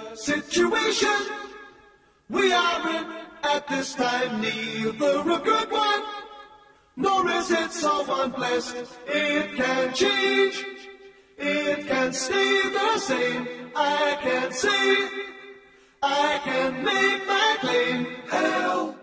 situation we are in at this time, neither a good one, nor is it someone blessed. It can change, it can stay the same. I can say, I can make my claim. Hell